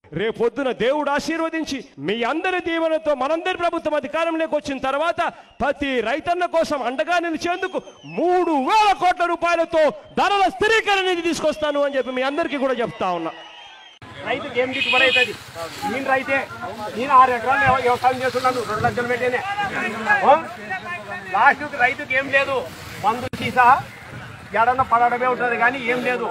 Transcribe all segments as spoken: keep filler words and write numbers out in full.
రేపొద్దున దేవుడు ఆశీర్వదించి మీ అందరి దీవెనతో మనందరి ప్రభుత్వం అధికారంలోకి వచ్చిన తర్వాత ప్రతి రైతన్న కోసం అండగా నిలిచేందుకు మూడు వేల కోట్ల రూపాయలతో ధరల స్థిరీకరణ నిధి తీసుకొస్తాను అని చెప్పి మీ అందరికీ కూడా చెప్తా ఉన్నా. రైతుకి ఏం దిక్కుబడి అవుతుంది? నేను రైతే, నేను ఆరు ఎకరాలు వ్యవసాయం చేస్తున్నాను, రెండు లక్షలు పెట్టేనే. లాస్ట్కి రైతుకి ఏం లేదు, మందు తీసా ఎడన్నా పడడమే ఉంటుంది కానీ ఏం లేదు.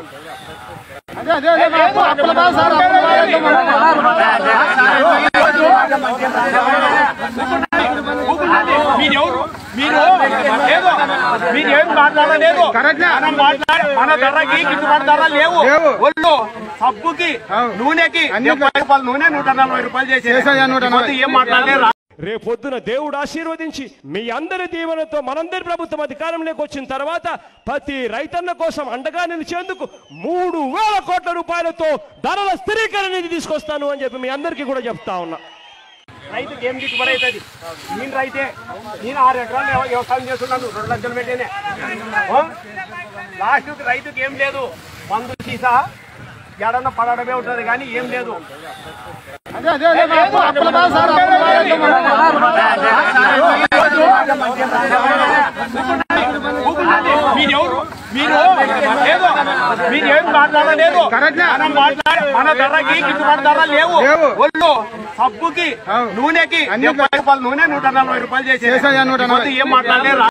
మీరెవరు? మీరు లేదు, మీరు ఏం మాట్లాడలేదు. మన ధరకి గిట్టుబాటు ధర లేవు. ఒళ్ళు సబ్బుకి నూనెకి రూపాయలు నూనె నూట నలభై రూపాయలు చేసి ఏం మాట్లాడలేదు. రేపొద్దున దేవుడు ఆశీర్వదించి మీ అందరి దీవెనతో మనందరి ప్రభుత్వం అధికారంలోకి వచ్చిన తర్వాత ప్రతి రైతన్న కోసం అండగా నిలిచేందుకు మూడు వేల కోట్ల రూపాయలతో ధరల స్థిరీకరణ నిధి తీసుకొస్తాను అని చెప్పి మీ అందరికీ కూడా చెప్తా ఉన్నా. రైతుకి ఏం దిక్కుబడి అవుతుంది? నేను రైతే, నేను ఆరు ఎకరాలు వ్యవసాయం చేస్తున్నాను, రెండు లక్షలు పెట్టేనే. లాస్ట్కి రైతుకి ఏం లేదు, మందు తీసా ఎడన్నా పడడమే ఉంటుంది కానీ ఏం లేదు. మీరెవరు? మీరు లేదు, మీరు ఏం మాట్లాడలేదు. మన ధరకి గిట్టుబాటు ధర లేవు. ఒళ్ళు సబ్బుకి నూనెకి రూపాయలు నూనె నూట నలభై రూపాయలు చేసి ఏం మాట్లాడలేదు.